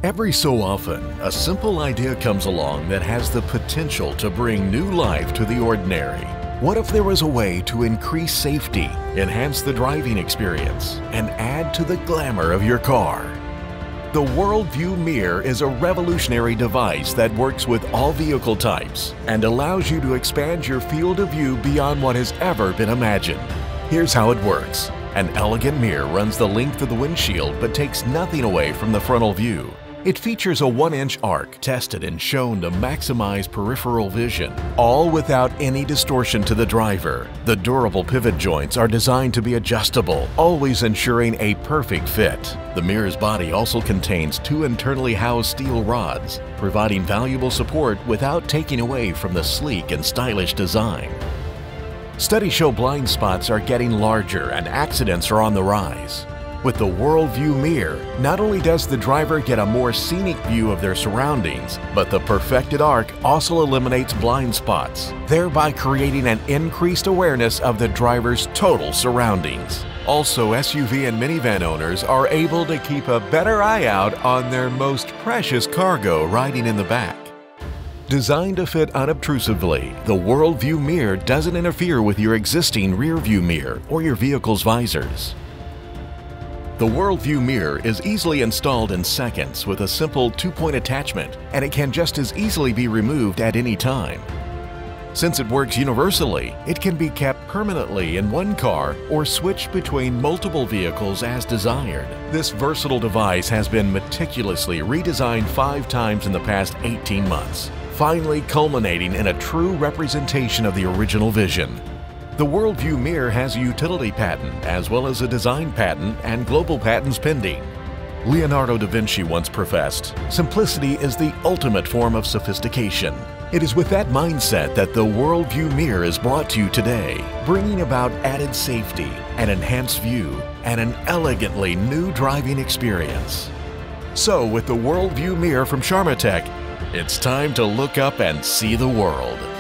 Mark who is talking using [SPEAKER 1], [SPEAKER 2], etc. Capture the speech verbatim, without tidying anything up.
[SPEAKER 1] Every so often, a simple idea comes along that has the potential to bring new life to the ordinary. What if there was a way to increase safety, enhance the driving experience, and add to the glamour of your car? The WorldView Mirror is a revolutionary device that works with all vehicle types and allows you to expand your field of view beyond what has ever been imagined. Here's how it works. An elegant mirror runs the length of the windshield but takes nothing away from the frontal view. It features a one inch arc tested and shown to maximize peripheral vision, all without any distortion to the driver. The durable pivot joints are designed to be adjustable, always ensuring a perfect fit. The mirror's body also contains two internally housed steel rods, providing valuable support without taking away from the sleek and stylish design. Studies show blind spots are getting larger and accidents are on the rise. With the WorldView Mirror, not only does the driver get a more scenic view of their surroundings, but the perfected arc also eliminates blind spots, thereby creating an increased awareness of the driver's total surroundings. Also, S U V and minivan owners are able to keep a better eye out on their most precious cargo riding in the back. Designed to fit unobtrusively, the WorldView Mirror doesn't interfere with your existing rear view mirror or your vehicle's visors. The WorldView Mirror is easily installed in seconds with a simple two-point attachment, and it can just as easily be removed at any time. Since it works universally, it can be kept permanently in one car or switched between multiple vehicles as desired. This versatile device has been meticulously redesigned five times in the past eighteen months, finally culminating in a true representation of the original vision. The WorldView Mirror has a utility patent as well as a design patent and global patents pending. Leonardo da Vinci once professed, "Simplicity is the ultimate form of sophistication." It is with that mindset that the WorldView Mirror is brought to you today, bringing about added safety, an enhanced view, and an elegantly new driving experience. So with the WorldView Mirror from Charmatech, it's time to look up and see the world.